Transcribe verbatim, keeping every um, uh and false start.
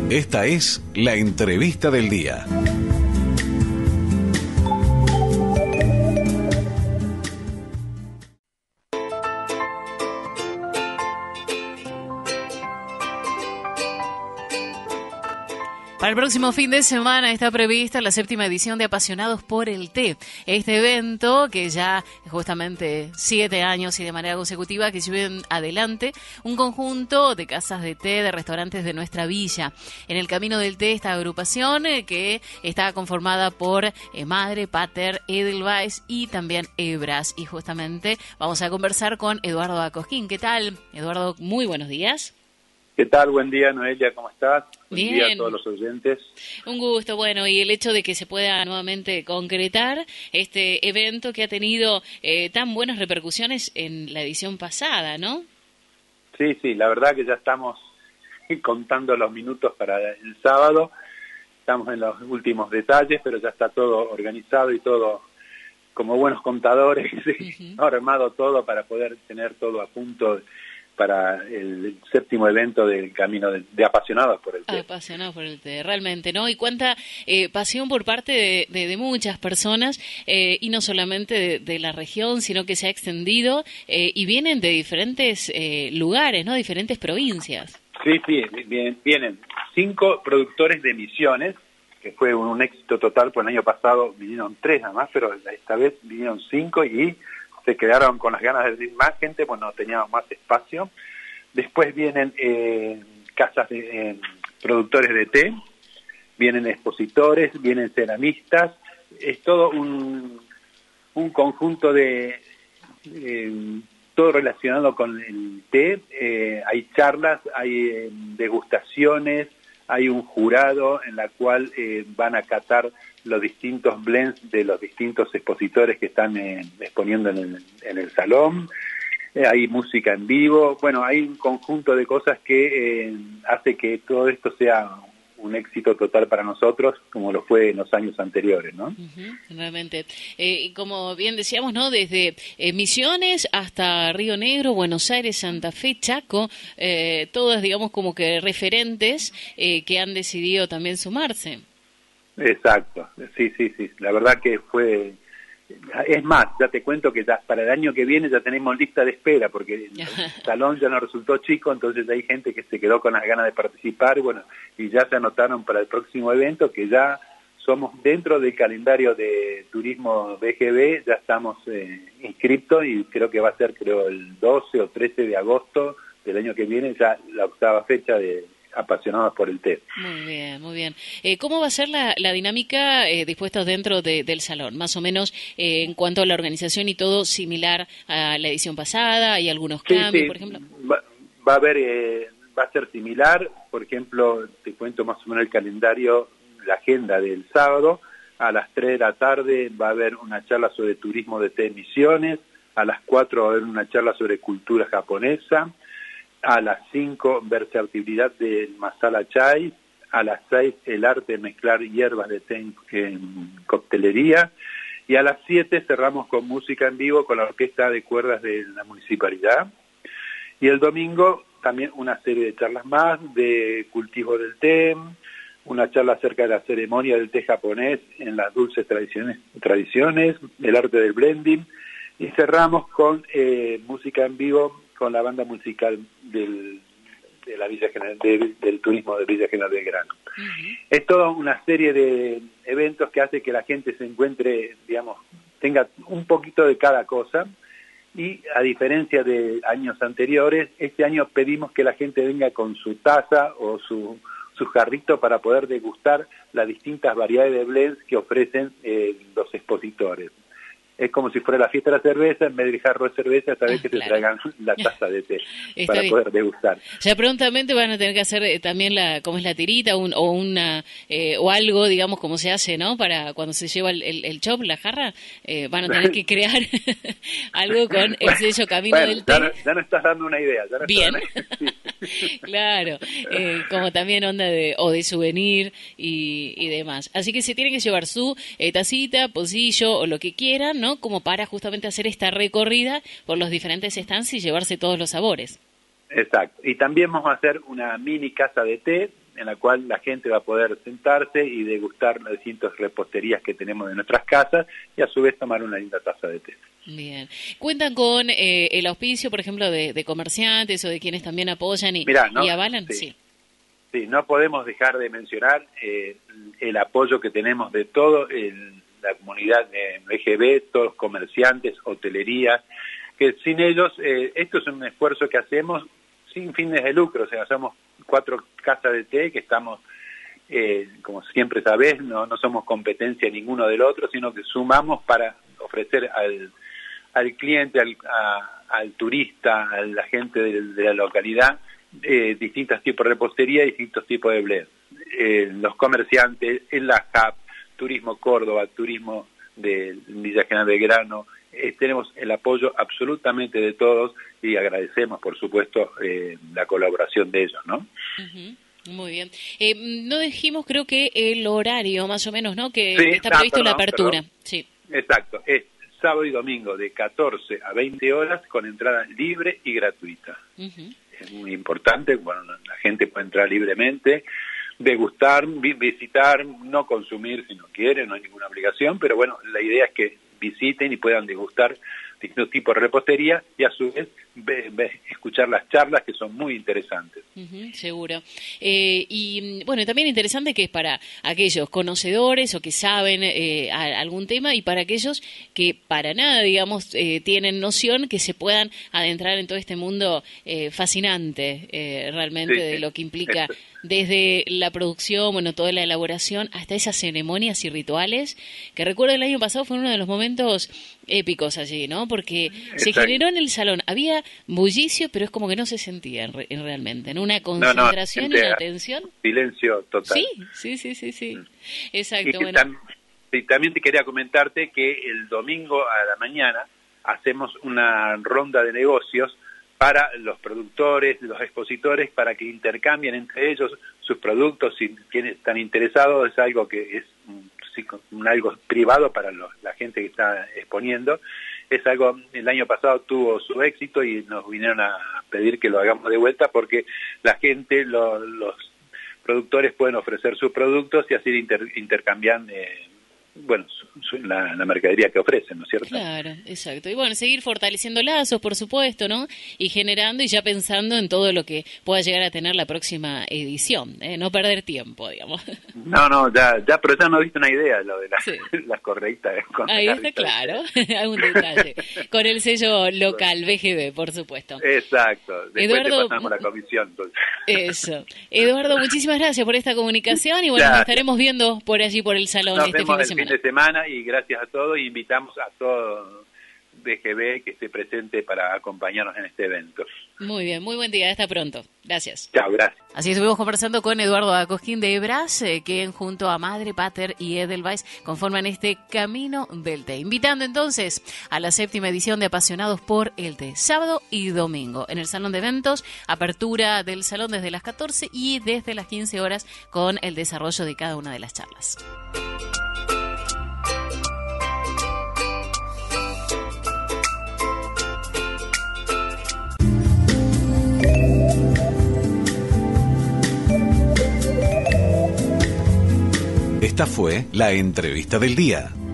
Esta es la entrevista del día. Para el próximo fin de semana está prevista la séptima edición de Apasionados por el Té. Este evento que ya justamente siete años y de manera consecutiva que lleven adelante un conjunto de casas de té, de restaurantes de nuestra villa. En el Camino del Té, esta agrupación eh, que está conformada por eh, Madre, Pater, Edelweiss y también Ebras. Y justamente vamos a conversar con Eduardo Acosquín. ¿Qué tal? Eduardo, muy buenos días. ¿Qué tal? Buen día, Noelia, ¿cómo estás? Buen Bien. día a todos los oyentes. Un gusto, bueno, y el hecho de que se pueda nuevamente concretar este evento que ha tenido eh, tan buenas repercusiones en la edición pasada, ¿no? Sí, sí, la verdad que ya estamos contando los minutos para el sábado, estamos en los últimos detalles, pero ya está todo organizado y todo como buenos contadores, uh-huh. armado todo para poder tener todo a punto para el séptimo evento del Camino de, de Apasionados por el Té. Apasionados por el Té, realmente, ¿no? Y cuánta eh, pasión por parte de, de, de muchas personas, eh, y no solamente de, de la región, sino que se ha extendido eh, y vienen de diferentes eh, lugares, ¿no? Diferentes provincias. Sí, sí, vienen, vienen cinco productores de Misiones, que fue un, un éxito total, pues el año pasado vinieron tres nada más, pero esta vez vinieron cinco y se quedaron con las ganas de decir más gente, pues no teníamos más espacio. Después vienen eh, casas de eh, productores de té, vienen expositores, vienen ceramistas, es todo un, un conjunto de eh, todo relacionado con el té. Eh, hay charlas, hay eh, degustaciones, hay un jurado en la cual eh, van a catar los distintos blends de los distintos expositores que están eh, exponiendo en el, en el salón. Eh, hay música en vivo. Bueno, hay un conjunto de cosas que eh, hace que todo esto sea un éxito total para nosotros, como lo fue en los años anteriores, ¿no? Uh-huh, realmente. Eh, y como bien decíamos, ¿no? Desde eh, Misiones hasta Río Negro, Buenos Aires, Santa Fe, Chaco, eh, todas, digamos, como que referentes eh, que han decidido también sumarse. Exacto, sí, sí, sí. La verdad que fue... Es más, ya te cuento que ya para el año que viene ya tenemos lista de espera, porque el salón ya no resultó chico, entonces hay gente que se quedó con las ganas de participar, y bueno, y ya se anotaron para el próximo evento, que ya somos dentro del calendario de turismo B G B, ya estamos eh, inscriptos, y creo que va a ser, creo, el doce o trece de agosto del año que viene, ya la octava fecha de Apasionados por el Té. Muy bien, muy bien. Eh, ¿Cómo va a ser la, la dinámica eh, dispuestos dentro de, del salón? Más o menos eh, en cuanto a la organización y todo similar a la edición pasada, ¿hay algunos sí, cambios, sí. por ejemplo? Va, va a haber, eh, va a ser similar, por ejemplo, te cuento más o menos el calendario, la agenda del sábado. A las tres de la tarde va a haber una charla sobre turismo de té en Misiones, a las cuatro va a haber una charla sobre cultura japonesa, a las cinco, versatilidad del masala chai, a las seis, el arte de mezclar hierbas de té en, en coctelería, y a las siete cerramos con música en vivo con la orquesta de cuerdas de la municipalidad. Y el domingo también una serie de charlas más de cultivo del té, una charla acerca de la ceremonia del té japonés en las dulces tradiciones, tradiciones el arte del blending, y cerramos con eh, música en vivo con la banda musical del, de la Villa General, de, del turismo de Villa General Belgrano. Uh-huh. Es toda una serie de eventos que hace que la gente se encuentre, digamos, tenga un poquito de cada cosa, y a diferencia de años anteriores, este año pedimos que la gente venga con su taza o su, su jarrito para poder degustar las distintas variedades de blends que ofrecen eh, los expositores. Es como si fuera la fiesta de la cerveza, en vez del jarro de cerveza, sabés ah, que claro. te traigan la taza de té para bien. Poder degustar. Ya prontamente van a tener que hacer eh, también la, como es la tirita, un, o una eh, o algo, digamos, como se hace, ¿no? Para cuando se lleva el, el, el chop, la jarra, eh, van a tener que crear algo con el sello Camino bueno, del Té. Ya no, ya no estás dando una idea. Ya no bien. Claro, eh, como también onda de o de souvenir y, y demás. Así que se tienen que llevar su eh, tacita, pocillo o lo que quieran, ¿no? Como para justamente hacer esta recorrida por los diferentes stands y llevarse todos los sabores. Exacto. Y también vamos a hacer una mini casa de té en la cual la gente va a poder sentarse y degustar las distintas reposterías que tenemos en nuestras casas y a su vez tomar una linda taza de té. Bien. ¿Cuentan con eh, el auspicio, por ejemplo, de, de comerciantes o de quienes también apoyan y, Mirá, ¿no? y avalan? Sí. Sí. Sí, no podemos dejar de mencionar eh, el apoyo que tenemos de toda la comunidad de L G B, todos los comerciantes, hotelería, que sin ellos, eh, esto es un esfuerzo que hacemos sin fines de lucro, o sea, somos cuatro casas de té que estamos, eh, como siempre sabés, no, no somos competencia ninguno del otro, sino que sumamos para ofrecer al, al cliente, al, a, al turista, a la gente de, de la localidad, Eh, distintos tipos de repostería y distintos tipos de blend. Eh, los comerciantes, en la H A P, Turismo Córdoba, Turismo de Villa General Belgrano, eh, tenemos el apoyo absolutamente de todos y agradecemos, por supuesto, eh, la colaboración de ellos, ¿no? Uh-huh. Muy bien. Eh, no dijimos, creo que el horario, más o menos, ¿no? Que, sí, que está ah, previsto perdón, la apertura. Perdón. Sí. Exacto. Es sábado y domingo de catorce a veinte horas con entrada libre y gratuita. Uh-huh. Es muy importante, bueno, la gente puede entrar libremente, degustar, vi- visitar, no consumir si no quieren, no hay ninguna obligación, pero bueno, la idea es que visiten y puedan degustar distintos tipos de repostería y a su vez ve, ve, escuchar las charlas que son muy interesantes. Uh-huh, seguro. Eh, y bueno, también interesante que es para aquellos conocedores o que saben eh, a, algún tema y para aquellos que para nada, digamos, eh, tienen noción que se puedan adentrar en todo este mundo eh, fascinante eh, realmente Sí, de sí. lo que implica Esto. desde la producción, bueno, toda la elaboración, hasta esas ceremonias y rituales, que recuerdo el año pasado fue uno de los momentos épicos allí, ¿no? Porque Exacto. se generó en el salón, había bullicio, pero es como que no se sentía en, re- en realmente, en una concentración no, no, y una atención. Silencio total. Sí, sí, sí, sí, sí. Mm. Exacto, Y que bueno. tam- y también te quería comentarte que el domingo a la mañana hacemos una ronda de negocios para los productores, los expositores, para que intercambien entre ellos sus productos, si quienes están interesados, es algo que es sí, un algo privado para los, la gente que está exponiendo. Es algo, el año pasado tuvo su éxito y nos vinieron a pedir que lo hagamos de vuelta porque la gente, lo, los productores pueden ofrecer sus productos y así inter, intercambian eh, bueno, su, su, la, la mercadería que ofrecen, ¿no es cierto? Claro, exacto. Y bueno, seguir fortaleciendo lazos, por supuesto, ¿no? Y generando y ya pensando en todo lo que pueda llegar a tener la próxima edición, ¿eh? No perder tiempo, digamos. No, no, ya, ya, pero ya no viste una idea lo de la, sí. las correctas. Ahí está claro, algún detalle. Con el sello local, B G B, por supuesto. Exacto, después Eduardo, te pasamos la comisión. Entonces. Eso. Eduardo, muchísimas gracias por esta comunicación y bueno, gracias. Nos estaremos viendo por allí, por el salón Nos este vemos fin de el semana. fin de semana y gracias a todos y invitamos a todo B G B que esté presente para acompañarnos en este evento. Muy bien, muy buen día, hasta pronto. Gracias. Chao, gracias. Así estuvimos conversando con Eduardo Acosquín de Ebras, eh, que junto a Madre, Pater y Edelweiss conforman este Camino del Té. Invitando entonces a la séptima edición de Apasionados por el Té, sábado y domingo, en el Salón de Eventos, apertura del salón desde las catorce y desde las quince horas con el desarrollo de cada una de las charlas. Esta fue la entrevista del día.